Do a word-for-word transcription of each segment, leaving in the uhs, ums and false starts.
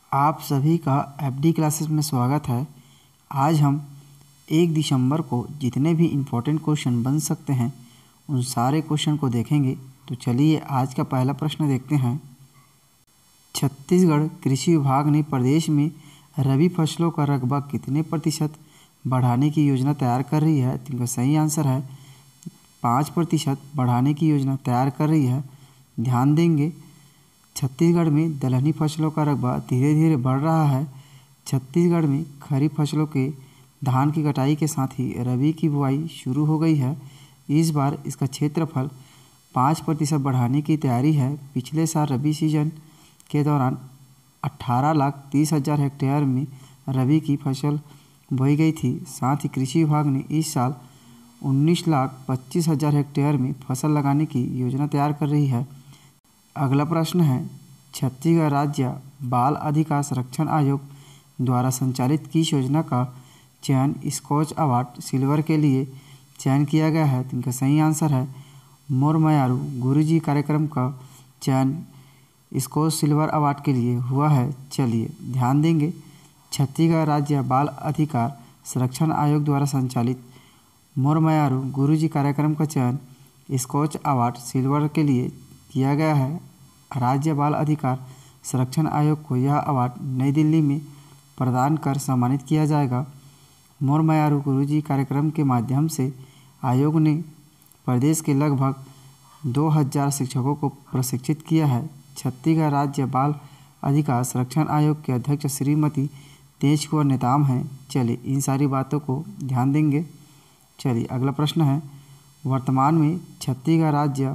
आप सभी का एफडी क्लासेस में स्वागत है। आज हम एक दिसंबर को जितने भी इम्पोर्टेंट क्वेश्चन बन सकते हैं उन सारे क्वेश्चन को देखेंगे। तो चलिए आज का पहला प्रश्न देखते हैं। छत्तीसगढ़ कृषि विभाग ने प्रदेश में रबी फसलों का रकबा कितने प्रतिशत बढ़ाने की योजना तैयार कर रही है? तो इनका सही आंसर है पाँच प्रतिशत बढ़ाने की योजना तैयार कर रही है। ध्यान देंगे, छत्तीसगढ़ में दलहनी फसलों का रकबा धीरे धीरे बढ़ रहा है। छत्तीसगढ़ में खरीफ फसलों के धान की कटाई के साथ ही रबी की बुआई शुरू हो गई है। इस बार इसका क्षेत्रफल पाँच प्रतिशत बढ़ाने की तैयारी है। पिछले साल रबी सीजन के दौरान अट्ठारह लाख तीस हज़ार हेक्टेयर में रबी की फसल बोई गई थी। साथ ही कृषि विभाग ने इस साल उन्नीस लाख पच्चीस हज़ार हेक्टेयर में फसल लगाने की योजना तैयार कर रही है। अगला प्रश्न है, छत्तीसगढ़ राज्य बाल अधिकार संरक्षण आयोग द्वारा संचालित किस योजना का चयन स्कॉच अवार्ड सिल्वर के लिए चयन किया गया है? तो इनका सही आंसर है मोर मयारू गुरुजी कार्यक्रम का चयन स्कॉच सिल्वर अवार्ड के लिए हुआ है। चलिए ध्यान देंगे, छत्तीसगढ़ राज्य बाल अधिकार संरक्षण आयोग द्वारा संचालित मोर मयारू गुरुजी कार्यक्रम का चयन स्कॉच अवार्ड सिल्वर के लिए किया गया है। राज्य बाल अधिकार संरक्षण आयोग को यह अवार्ड नई दिल्ली में प्रदान कर सम्मानित किया जाएगा। मोर मयारू गुरुजी कार्यक्रम के माध्यम से आयोग ने प्रदेश के लगभग दो हज़ार शिक्षकों को प्रशिक्षित किया है। छत्तीसगढ़ राज्य बाल अधिकार संरक्षण आयोग के अध्यक्ष श्रीमती तेज कुंवर नेताम हैं। चलिए इन सारी बातों को ध्यान देंगे। चलिए अगला प्रश्न है, वर्तमान में छत्तीसगढ़ राज्य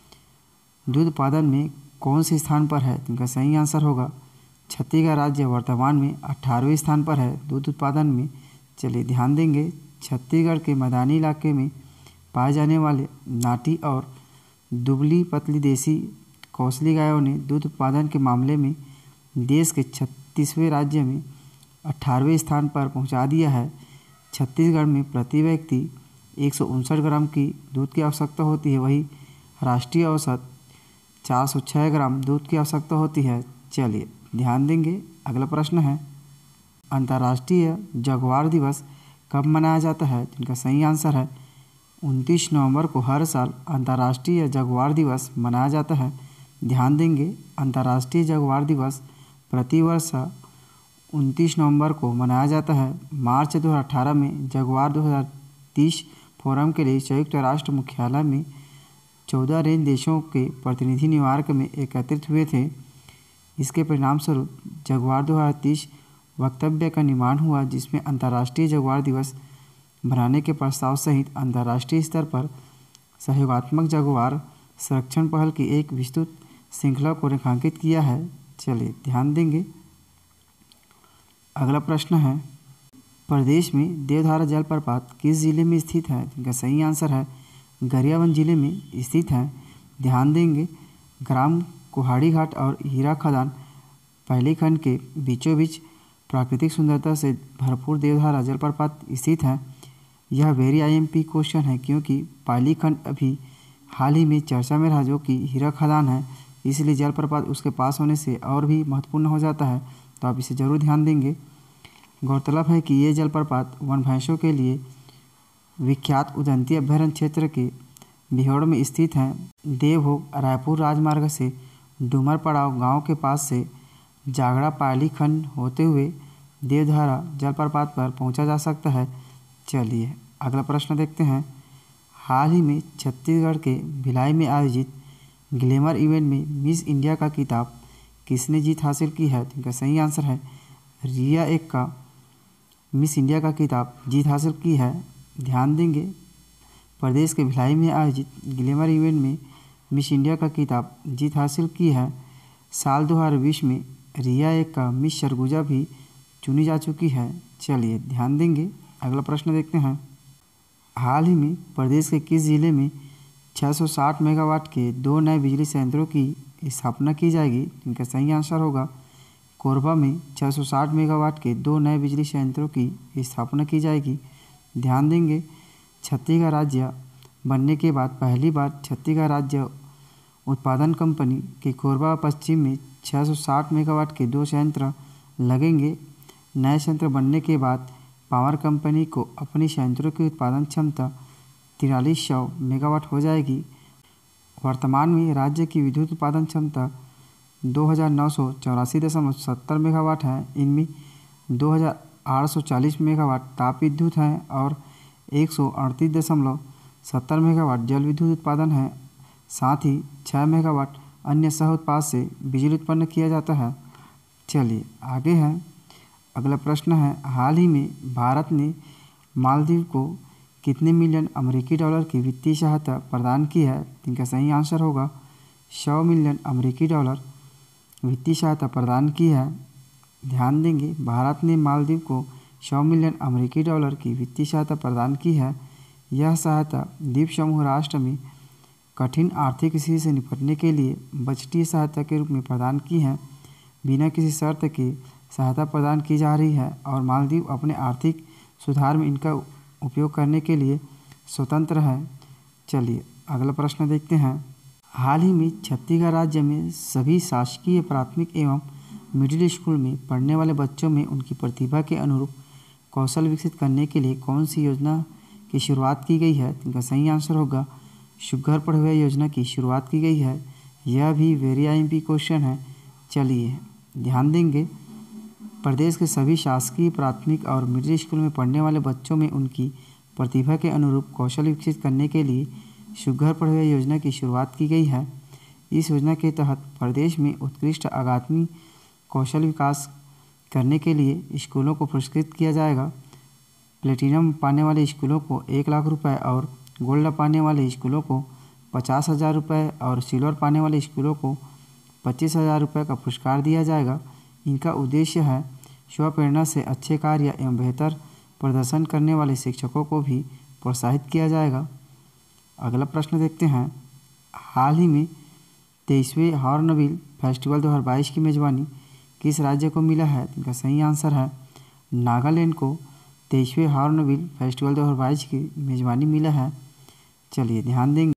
दूध उत्पादन में कौन से स्थान पर है? इनका सही आंसर होगा छत्तीसगढ़ राज्य वर्तमान में अठारहवें स्थान पर है दूध उत्पादन में। चलिए ध्यान देंगे, छत्तीसगढ़ के मैदानी इलाके में पाए जाने वाले नाटी और दुबली पतली देसी कौसली गायों ने दूध उत्पादन के मामले में देश के छत्तीसवें राज्य में अठारहवें स्थान पर पहुंचा दिया है। छत्तीसगढ़ में प्रति व्यक्ति एक सौ उनसठ ग्राम की दूध की आवश्यकता होती है, वही राष्ट्रीय औसत चार सौ छः ग्राम दूध की आवश्यकता होती है। चलिए ध्यान देंगे, अगला प्रश्न है, अंतर्राष्ट्रीय जगुआर दिवस कब मनाया जाता है? इनका सही आंसर है उनतीस नवंबर को हर साल अंतर्राष्ट्रीय जगुआर दिवस मनाया जाता है। ध्यान देंगे, अंतर्राष्ट्रीय जगुआर दिवस प्रतिवर्ष उनतीस नवंबर को मनाया जाता है। मार्च दो हज़ार अठारह में जगुआर दो हज़ार तीस फोरम के लिए संयुक्त राष्ट्र मुख्यालय में चौदह रेंज देशों के प्रतिनिधि न्यूयॉर्क में एकत्रित हुए थे। इसके परिणामस्वरूप जगुआर दो हज़ार तीस वक्तव्य का निर्माण हुआ, जिसमें अंतर्राष्ट्रीय जगुआर दिवस बनाने के प्रस्ताव सहित अंतर्राष्ट्रीय स्तर पर सहयोगात्मक जगुआर संरक्षण पहल की एक विस्तृत श्रृंखला को रेखांकित किया है। चलिए ध्यान देंगे, अगला प्रश्न है, प्रदेश में देवधारा जलप्रपात किस जिले में स्थित है? इनका सही आंसर है गरियाबंद जिले में स्थित है। ध्यान देंगे, ग्राम कुहाड़ी घाट और हीरा खदान पहले खंड के बीचों बीच प्राकृतिक सुंदरता से भरपूर देवधारा जलप्रपात स्थित है। यह वेरी आईएमपी क्वेश्चन है क्योंकि पाली खंड अभी हाल ही में चर्चा में रहा, जो कि हीरा खदान है, इसलिए जलप्रपात उसके पास होने से और भी महत्वपूर्ण हो जाता है, तो आप इसे जरूर ध्यान देंगे। गौरतलब है कि ये जलप्रपात वन भैंसों के लिए विख्यात उदंती अभयारण्य क्षेत्र के बिहोड़ में स्थित हैं। देवभोग रायपुर राजमार्ग से डूमर पड़ाव गांव के पास से जागड़ा पाली खंड होते हुए देवधारा जलप्रपात पर पहुंचा जा सकता है। चलिए अगला प्रश्न देखते हैं, हाल ही में छत्तीसगढ़ के भिलाई में आयोजित ग्लैमर इवेंट में मिस इंडिया का खिताब किसने जीत हासिल की है? इनका सही आंसर है रिया एक का मिस इंडिया का खिताब जीत हासिल की है। ध्यान देंगे, प्रदेश के भिलाई में आयोजित ग्लैमर इवेंट में मिस इंडिया का खिताब जीत हासिल की है। साल दो हज़ार बीस में रिया एक का मिस सरगुजा भी चुनी जा चुकी है। चलिए ध्यान देंगे, अगला प्रश्न देखते हैं, हाल ही में प्रदेश के किस जिले में छह सौ साठ मेगावाट के दो नए बिजली संयंत्रों की स्थापना की जाएगी? इनका सही आंसर होगा कोरबा में छह सौ साठ मेगावाट के दो नए बिजली संयंत्रों की स्थापना की जाएगी। ध्यान देंगे, छत्तीसगढ़ राज्य बनने के बाद पहली बार छत्तीसगढ़ राज्य उत्पादन कंपनी के कोरबा पश्चिम में छह सौ साठ मेगावाट के दो संयंत्र लगेंगे। नए संयंत्र बनने के बाद पावर कंपनी को अपनी संयंत्रों की उत्पादन क्षमता तिरालीस सौ मेगावाट हो जाएगी। वर्तमान में राज्य की विद्युत उत्पादन क्षमता दो हज़ार नौ सौ चौरासी दशमलव सत्तर मेगावाट है। इनमें दो हज़ार आठ सौ चालीस मेगावाट ताप विद्युत है और एक सौ अड़तीस दशमलव सत्तर मेगावाट जल विद्युत उत्पादन है। साथ ही छः मेगावाट अन्य सह उत्पाद से बिजली उत्पन्न किया जाता है। चलिए आगे है, अगला प्रश्न है, हाल ही में भारत ने मालदीव को कितने मिलियन अमेरिकी डॉलर की वित्तीय सहायता प्रदान की है? इनका सही आंसर होगा सौ मिलियन अमेरिकी डॉलर वित्तीय सहायता प्रदान की है। ध्यान देंगे, भारत ने मालदीव को सौ मिलियन अमेरिकी डॉलर की वित्तीय सहायता प्रदान की है। यह सहायता द्वीप समूह राष्ट्र में कठिन आर्थिक स्थिति से निपटने के लिए बजटीय सहायता के रूप में प्रदान की है। बिना किसी शर्त के सहायता प्रदान की जा रही है और मालदीव अपने आर्थिक सुधार में इनका उपयोग करने के लिए स्वतंत्र है। चलिए अगला प्रश्न देखते हैं। हाल ही में छत्तीसगढ़ राज्य में सभी शासकीय प्राथमिक एवं मिडिल स्कूल में पढ़ने वाले बच्चों में उनकी प्रतिभा के अनुरूप कौशल विकसित करने के लिए कौन सी योजना की शुरुआत की गई है? इनका सही आंसर होगा सुघ्घर पढ़ुआ योजना की शुरुआत की गई है। यह भी very I M P question है। चलिए ध्यान देंगे, प्रदेश के सभी शासकीय प्राथमिक और मिडिल स्कूल में पढ़ने वाले बच्चों में उनकी प्रतिभा के अनुरूप कौशल विकसित करने के लिए सुघ्घर पढ़ुआ योजना की शुरुआत की गई है। इस योजना के तहत प्रदेश में उत्कृष्ट अकादमी कौशल विकास करने के लिए स्कूलों को पुरस्कृत किया जाएगा। प्लेटिनम पाने वाले स्कूलों को एक लाख रुपए और गोल्ड पाने वाले स्कूलों को पचास हज़ार रुपये और सिल्वर पाने वाले स्कूलों को पच्चीस हज़ार रुपये का पुरस्कार दिया जाएगा। इनका उद्देश्य है स्वप्रेरणा से अच्छे कार्य एवं बेहतर प्रदर्शन करने वाले शिक्षकों को भी प्रोत्साहित किया जाएगा। अगला प्रश्न देखते हैं। हाल ही में तेईसवें हॉर्नबिल फेस्टिवल दो हज़ार बाईस की मेज़बानी किस राज्य को मिला है? इनका सही आंसर है नागालैंड को तेईसवें हॉर्नबिल फेस्टिवल दो हज़ार बाईस की मेज़बानी मिला है। चलिए ध्यान देंगे,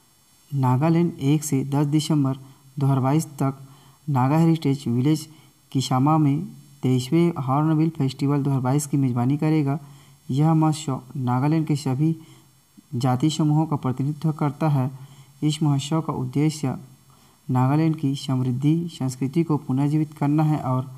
नागालैंड एक से दस दिसंबर दो हज़ार बाईस तक नागा हेरिटेज विलेज किसामा में तेईसवें हॉर्नबिल फेस्टिवल दो हज़ार बाईस की मेज़बानी करेगा। यह महोत्सव नागालैंड के सभी जाति समूहों का प्रतिनिधित्व करता है। इस महोत्सव का उद्देश्य नागालैंड की समृद्धि संस्कृति को पुनर्जीवित करना है और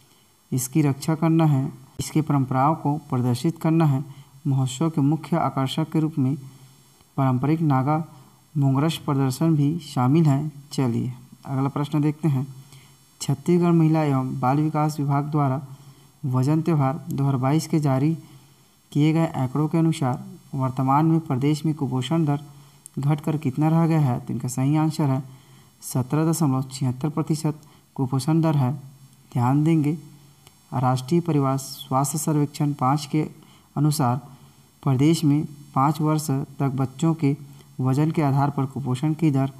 इसकी रक्षा करना है, इसकी परंपराओं को प्रदर्शित करना है। महोत्सव के मुख्य आकर्षक के रूप में पारंपरिक नागा मोंगरश प्रदर्शन भी शामिल हैं। चलिए अगला प्रश्न देखते हैं। छत्तीसगढ़ महिला एवं बाल विकास विभाग द्वारा वजन त्यौहार दो हज़ार बाईस के जारी किए गए आंकड़ों के अनुसार वर्तमान में प्रदेश में कुपोषण दर घटकर कितना रह गया है? तो इनका सही आंसर है सत्रह दशमलव छिहत्तर प्रतिशत कुपोषण दर है। ध्यान देंगे, राष्ट्रीय परिवार स्वास्थ्य सर्वेक्षण पाँच के अनुसार प्रदेश में पाँच वर्ष तक बच्चों के वजन के आधार पर कुपोषण की दर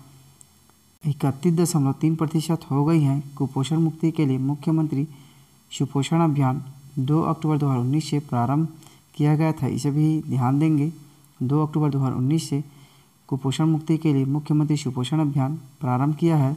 इकतीस दशमलव तीन प्रतिशत हो गई है। कुपोषण मुक्ति के लिए मुख्यमंत्री सुपोषण अभियान दो अक्टूबर दो हज़ार उन्नीस से प्रारंभ किया गया था। इसे भी ध्यान देंगे, दो अक्टूबर दो हज़ार उन्नीस से कुपोषण मुक्ति के लिए मुख्यमंत्री सुपोषण अभियान प्रारंभ किया है।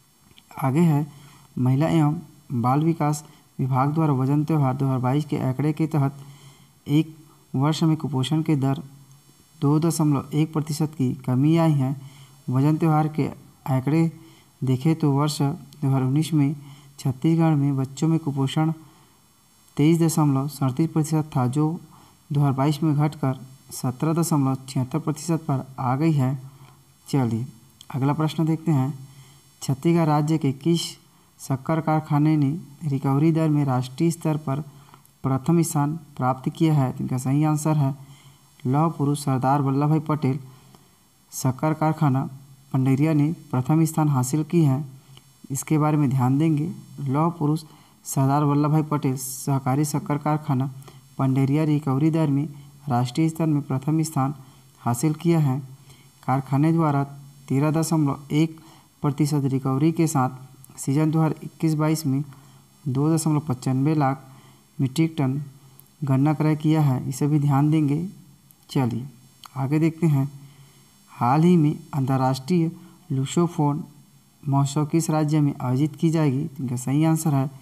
आगे है, महिला एवं बाल विकास विभाग द्वारा वजन त्यौहार दो हज़ार बाईस के आंकड़े के तहत एक वर्ष में कुपोषण की दर दो दशमलव एक प्रतिशत की कमी आई है। वजन त्यौहार के आंकड़े देखें तो वर्ष दो हज़ार उन्नीस में छत्तीसगढ़ में बच्चों में कुपोषण तेईस दशमलव सड़तीस प्रतिशत था, जो दो हज़ार बाईस में घटकर सत्रह दशमलव छिहत्तर प्रतिशत पर आ गई है। चलिए अगला प्रश्न देखते हैं। छत्तीसगढ़ राज्य के किस शक्कर कारखाने ने रिकवरी दर में राष्ट्रीय स्तर पर प्रथम स्थान प्राप्त किया है? इनका सही आंसर है लौह पुरुष सरदार वल्लभ भाई पटेल शक्कर कारखाना पंडरिया ने प्रथम स्थान हासिल की है। इसके बारे में ध्यान देंगे, लौह पुरुष सरदार वल्लभ भाई पटेल सहकारी शक्कर कारखाना पंडरिया रिकवरी दर में राष्ट्रीय स्तर में प्रथम स्थान हासिल किया है। कारखाने द्वारा तेरह दशमलव एक प्रतिशत रिकवरी के साथ सीजन दो हज़ार इक्कीस बाईस में दो दशमलव पचानवे लाख मीट्रिक टन गन्ना क्रय किया है। इसे भी ध्यान देंगे। चलिए आगे देखते हैं। हाल ही में अंतर्राष्ट्रीय लुसोफोन महोत्सव किस राज्य में आयोजित की जाएगी? इनका सही आंसर है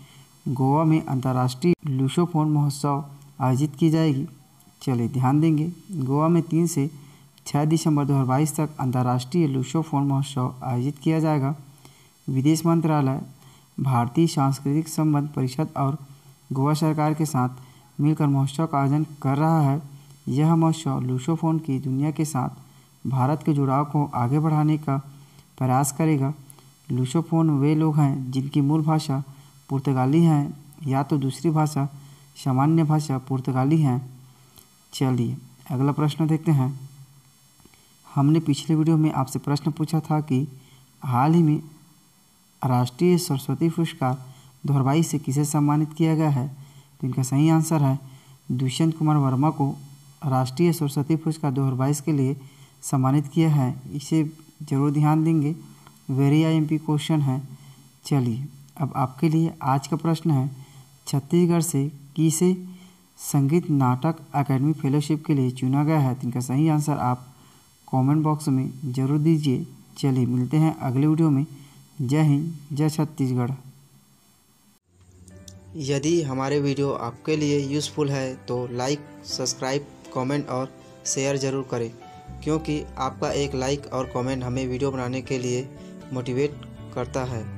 गोवा में अंतर्राष्ट्रीय लूसोफोन महोत्सव आयोजित की जाएगी? चलिए ध्यान देंगे। गोवा में तीन से छः दिसंबर दो हज़ार बाईस तक अंतर्राष्ट्रीय लूसोफोन महोत्सव आयोजित किया जाएगा। विदेश मंत्रालय, भारतीय सांस्कृतिक संबंध परिषद और गोवा सरकार के साथ मिलकर महोत्सव का आयोजन कर रहा है। यह महोत्सव लूसोफोन की दुनिया के साथ भारत के जुड़ाव को आगे बढ़ाने का प्रयास करेगा। लूसोफोन वे लोग हैं जिनकी मूल भाषा पुर्तगाली है या तो दूसरी भाषा सामान्य भाषा पुर्तगाली है। चलिए अगला प्रश्न देखते हैं। हमने पिछले वीडियो में आपसे प्रश्न पूछा था कि हाल ही में राष्ट्रीय सरस्वती पुरस्कार दो हज़ार बाईस से किसे सम्मानित किया गया है? तो इनका सही आंसर है दुष्यंत कुमार वर्मा को राष्ट्रीय सरस्वती पुरस्कार दो हज़ार बाईस के लिए सम्मानित किया है। इसे ज़रूर ध्यान देंगे, very I M P question है। चलिए अब आपके लिए आज का प्रश्न है, छत्तीसगढ़ से किसे संगीत नाटक अकादमी फेलोशिप के लिए चुना गया है? तो इनका सही आंसर आप कमेंट बॉक्स में ज़रूर दीजिए। चलिए मिलते हैं अगले वीडियो में। जय हिंद, जय छत्तीसगढ़। यदि हमारे वीडियो आपके लिए यूज़फुल है तो लाइक, सब्सक्राइब, कमेंट और शेयर ज़रूर करें, क्योंकि आपका एक लाइक और कमेंट हमें वीडियो बनाने के लिए मोटिवेट करता है।